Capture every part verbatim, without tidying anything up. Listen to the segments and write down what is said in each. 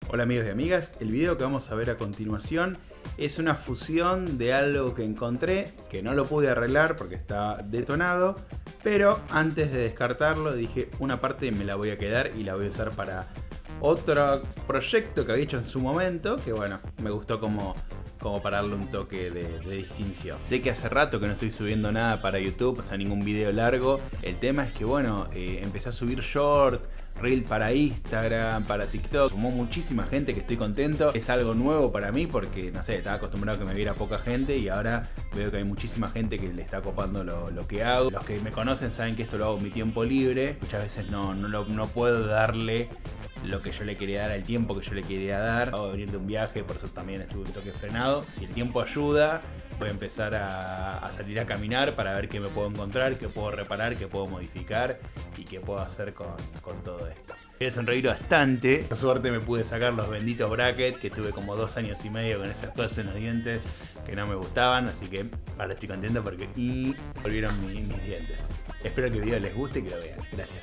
Hola amigos y amigas, el video que vamos a ver a continuación es una fusión de algo que encontré, que no lo pude arreglar porque está detonado, pero antes de descartarlo dije una parte me la voy a quedar y la voy a usar para otro proyecto que había hecho en su momento, que bueno, me gustó como, como para darle un toque de, de distinción. Sé que hace rato que no estoy subiendo nada para YouTube, o sea, ningún video largo. El tema es que bueno, eh, empecé a subir short, reel para Instagram, para TikTok. Sumó muchísima gente, que estoy contento. Es algo nuevo para mí porque, no sé, estaba acostumbrado a que me viera poca gente y ahora veo que hay muchísima gente que le está copando lo, lo que hago. Los que me conocen saben que esto lo hago en mi tiempo libre. Muchas veces no, no, lo, no puedo darle lo que yo le quería dar, al tiempo que yo le quería dar. Acabo de venir de un viaje, por eso también estuve un toque frenado. Si el tiempo ayuda, voy a empezar a, a salir a caminar para ver qué me puedo encontrar, qué puedo reparar, qué puedo modificar y qué puedo hacer con, con todo esto. Me voy a sonreír bastante. Por suerte me pude sacar los benditos brackets, que tuve como dos años y medio con esas cosas en los dientes que no me gustaban, así que ahora estoy contento porque y volvieron mi, mis dientes. Espero que el video les guste y que lo vean. Gracias.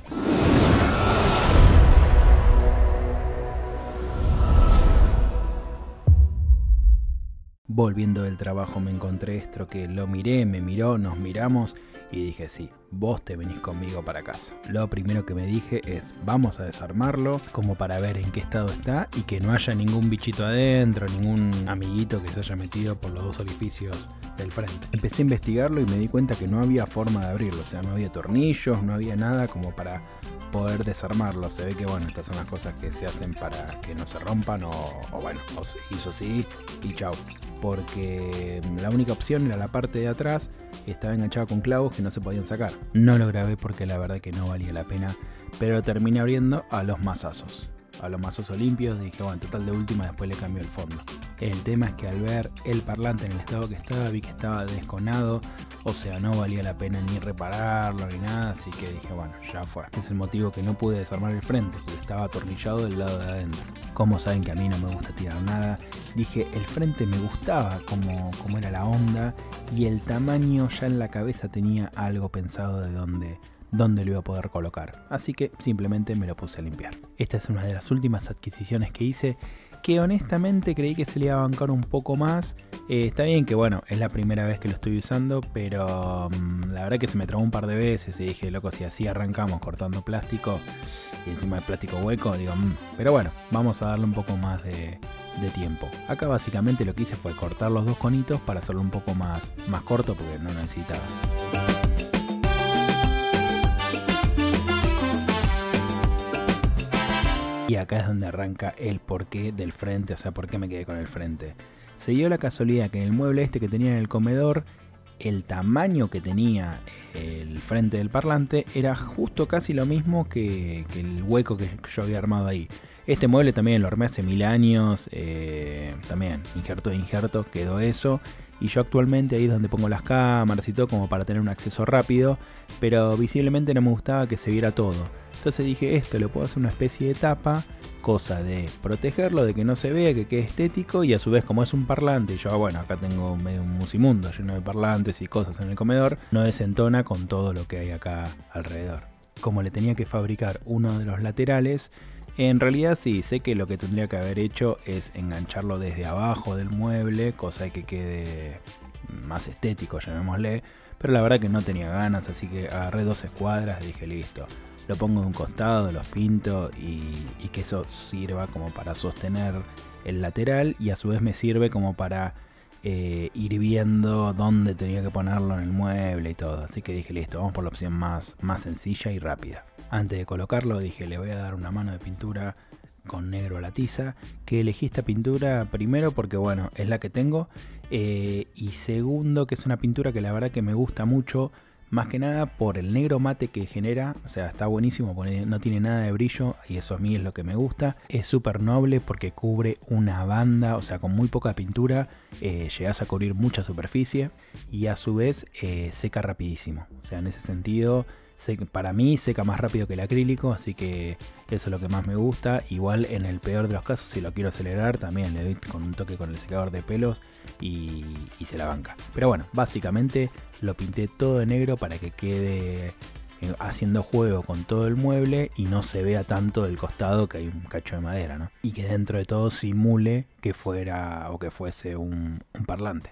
Volviendo del trabajo me encontré esto, que lo miré, me miró, nos miramos y dije sí, vos te venís conmigo para casa. Lo primero que me dije es vamos a desarmarlo como para ver en qué estado está y que no haya ningún bichito adentro, ningún amiguito que se haya metido por los dos orificios del frente. Empecé a investigarlo y me di cuenta que no había forma de abrirlo, o sea, no había tornillos, no había nada como para poder desarmarlo. Se ve que bueno, estas son las cosas que se hacen para que no se rompan o, o bueno, o se hizo así y chau. Porque la única opción era la parte de atrás, estaba enganchada con clavos que no se podían sacar. No lo grabé porque la verdad que no valía la pena, pero lo terminé abriendo a los mazazos. A los mazazos limpios, dije bueno, total de última después le cambió el fondo. El tema es que al ver el parlante en el estado que estaba, vi que estaba desconado, o sea, no valía la pena ni repararlo ni nada, así que dije bueno, ya fue. Este es el motivo que no pude desarmar el frente, porque estaba atornillado del lado de adentro. Como saben que a mí no me gusta tirar nada, dije el frente me gustaba como, como era la onda y el tamaño ya en la cabeza tenía algo pensado de dónde... dónde lo iba a poder colocar, así que simplemente me lo puse a limpiar. Esta es una de las últimas adquisiciones que hice, que honestamente creí que se le iba a bancar un poco más. Eh, está bien que bueno, es la primera vez que lo estoy usando, pero um, la verdad que se me trabó un par de veces y dije, loco, si así arrancamos cortando plástico y encima de plástico hueco, digo, mmm. Pero bueno, vamos a darle un poco más de, de tiempo. Acá básicamente lo que hice fue cortar los dos conitos para hacerlo un poco más, más corto porque no necesitaba. Y acá es donde arranca el porqué del frente, o sea, por qué me quedé con el frente. Se dio la casualidad que en el mueble este que tenía en el comedor, el tamaño que tenía el frente del parlante era justo casi lo mismo que, que el hueco que yo había armado ahí. Este mueble también lo armé hace mil años, eh, también injerto de injerto quedó eso. Y yo actualmente ahí es donde pongo las cámaras y todo como para tener un acceso rápido, pero visiblemente no me gustaba que se viera todo. Entonces dije, esto le puedo hacer una especie de tapa, cosa de protegerlo, de que no se vea, que quede estético y a su vez como es un parlante, y yo bueno, acá tengo medio un musimundo lleno de parlantes y cosas en el comedor, no desentona con todo lo que hay acá alrededor. Como le tenía que fabricar uno de los laterales, en realidad sí, sé que lo que tendría que haber hecho es engancharlo desde abajo del mueble, cosa de que quede más estético, llamémosle, pero la verdad que no tenía ganas, así que agarré dos escuadras y dije listo, lo pongo de un costado, los pinto y, y que eso sirva como para sostener el lateral y a su vez me sirve como para eh, ir viendo dónde tenía que ponerlo en el mueble y todo, así que dije listo, vamos por la opción más, más sencilla y rápida. Antes de colocarlo dije le voy a dar una mano de pintura con negro a la tiza, que elegí esta pintura primero porque bueno, es la que tengo, eh, y segundo que es una pintura que la verdad que me gusta mucho, más que nada por el negro mate que genera, o sea, está buenísimo, no tiene nada de brillo y eso a mí es lo que me gusta. Es súper noble porque cubre una banda, o sea, con muy poca pintura eh, llegas a cubrir mucha superficie y a su vez eh, seca rapidísimo, o sea, en ese sentido... Para mí seca más rápido que el acrílico, así que eso es lo que más me gusta. Igual en el peor de los casos, si lo quiero acelerar, también le doy con un toque con el secador de pelos y, y se la banca. Pero bueno, básicamente lo pinté todo de negro para que quede eh, haciendo juego con todo el mueble y no se vea tanto del costado que hay un cacho de madera, ¿no? Y que dentro de todo simule que fuera o que fuese un, un parlante.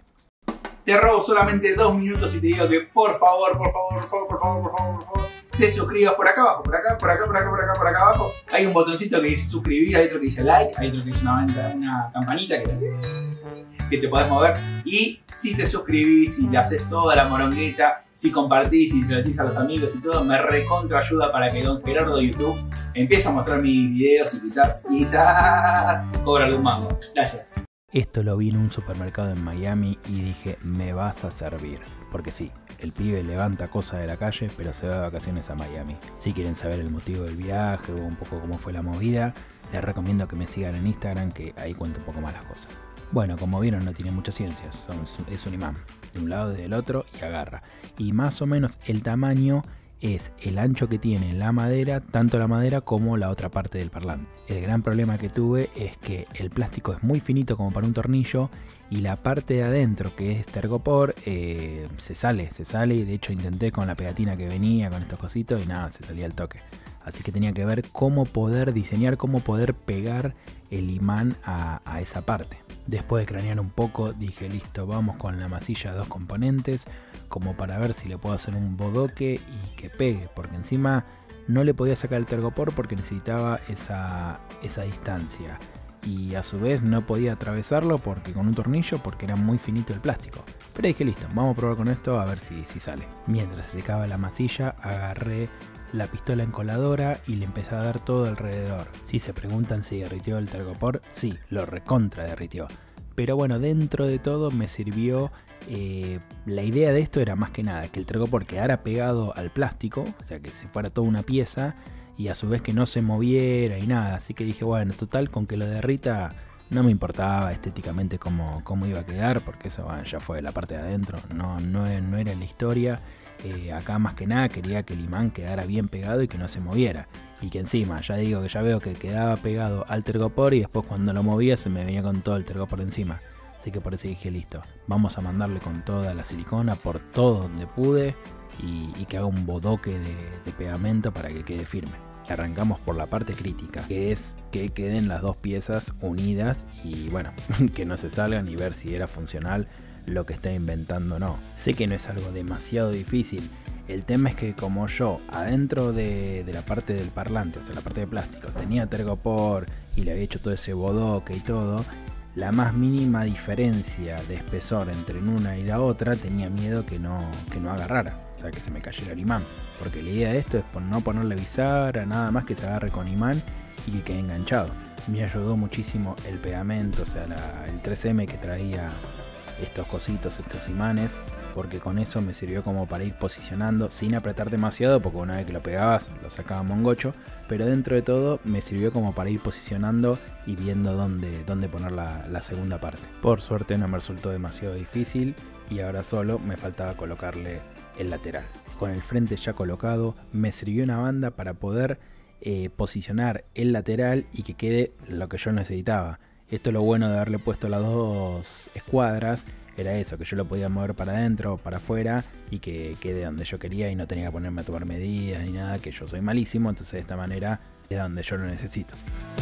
Te robo solamente dos minutos y te digo que por favor, por favor, por favor, por favor, por favor, por favor, te suscribas por acá abajo, por acá, por acá, por acá, por acá, por acá abajo. Hay un botoncito que dice suscribir, hay otro que dice like, hay otro que dice una, una campanita que te, que te podés mover. Y si te suscribís, si le haces toda la moronguita, si compartís y se lo decís a los amigos y todo, me recontra ayuda para que Don Gerardo de YouTube empiece a mostrar mis videos y quizás, quizás, cobrarle un mango. Gracias. Esto lo vi en un supermercado en Miami y dije, me vas a servir. Porque sí, el pibe levanta cosas de la calle, pero se va de vacaciones a Miami. Si quieren saber el motivo del viaje o un poco cómo fue la movida, les recomiendo que me sigan en Instagram, que ahí cuento un poco más las cosas. Bueno, como vieron, no tiene muchas ciencias, son, es un imán, de un lado y del otro, y agarra. Y más o menos el tamaño es el ancho que tiene la madera, tanto la madera como la otra parte del parlante. El gran problema que tuve es que el plástico es muy finito como para un tornillo y la parte de adentro, que es tergopor, eh, se sale, se sale y de hecho intenté con la pegatina que venía, con estos cositos y nada, se salía al toque. Así que tenía que ver cómo poder diseñar, cómo poder pegar el imán a, a esa parte. Después de cranear un poco, dije listo, vamos con la masilla de dos componentes, como para ver si le puedo hacer un bodoque y que pegue, porque encima no le podía sacar el tergopor porque necesitaba esa, esa distancia. Y a su vez no podía atravesarlo porque con un tornillo porque era muy finito el plástico. Pero dije listo, vamos a probar con esto a ver si, si sale. Mientras se secaba la masilla, agarré la pistola encoladora y le empecé a dar todo alrededor. Si se preguntan si derritió el tergopor, sí, lo recontra derritió. Pero bueno, dentro de todo me sirvió, eh, la idea de esto era más que nada que el tergopor quedara pegado al plástico, o sea que se fuera toda una pieza y a su vez que no se moviera y nada. Así que dije, bueno, total, con que lo derrita no me importaba estéticamente cómo, cómo iba a quedar, porque eso bueno, ya fue la parte de adentro, no, no, no era la historia. Eh, acá más que nada quería que el imán quedara bien pegado y que no se moviera. Y que encima, ya digo que ya veo que quedaba pegado al tergopor y después cuando lo movía se me venía con todo el tergopor encima. Así que por eso dije listo, vamos a mandarle con toda la silicona por todo donde pude y, y que haga un bodoque de, de pegamento para que quede firme. Arrancamos por la parte crítica, que es que queden las dos piezas unidas y bueno, que no se salgan y ver si era funcional lo que está inventando o no. Sé que no es algo demasiado difícil. El tema es que como yo adentro de, de la parte del parlante, o sea la parte de plástico, tenía tergopor y le había hecho todo ese bodoque y todo, la más mínima diferencia de espesor entre una y la otra tenía miedo que no, que no agarrara, o sea que se me cayera el imán. Porque la idea de esto es no ponerle bisagra, nada más que se agarre con imán y que quede enganchado. Me ayudó muchísimo el pegamento, o sea la, el tres eme que traía estos cositos, estos imanes, porque con eso me sirvió como para ir posicionando sin apretar demasiado, porque una vez que lo pegabas lo sacaba mongocho, pero dentro de todo me sirvió como para ir posicionando y viendo dónde, dónde poner la, la segunda parte. Por suerte no me resultó demasiado difícil y ahora solo me faltaba colocarle el lateral. Con el frente ya colocado me sirvió una banda para poder eh, posicionar el lateral y que quede lo que yo necesitaba. Esto es lo bueno de haberle puesto las dos escuadras, era eso, que yo lo podía mover para adentro o para afuera y que quede donde yo quería y no tenía que ponerme a tomar medidas ni nada, que yo soy malísimo, entonces de esta manera es donde yo lo necesito.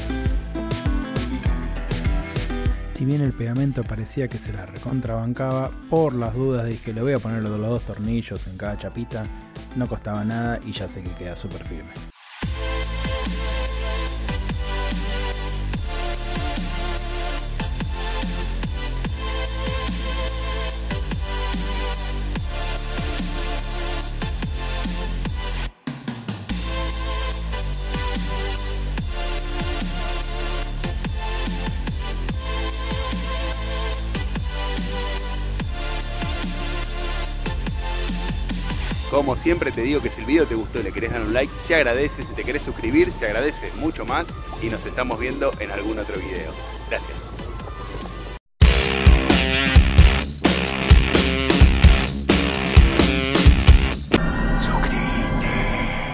Si bien el pegamento parecía que se la recontrabancaba, por las dudas dije le voy a poner los dos tornillos en cada chapita, no costaba nada y ya sé que queda súper firme. Como siempre te digo que si el video te gustó y le querés dar un like, se agradece. Si te querés suscribir, se agradece mucho más. Y nos estamos viendo en algún otro video. Gracias.